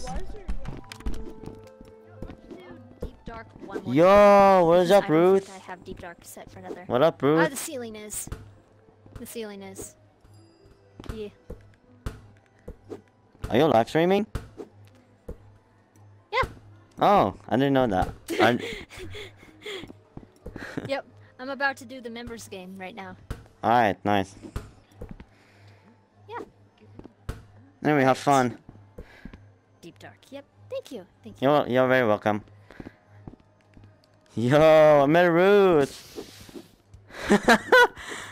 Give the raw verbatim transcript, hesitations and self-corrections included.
Deep dark one more. Yo, what is Because up, I don't Ruth? think I have deep dark set for another. What up, Ah, Ruth? the ceiling is. The ceiling is. Yeah. Are you live streaming? Yeah. Oh, I didn't know that. I... Yep. I'm about to do the members game right now. Alright, nice. Yeah. Then we have fun. Deep dark. Yep. Thank you. Thank you. You're, you're very welcome. Yo, I met Ruth.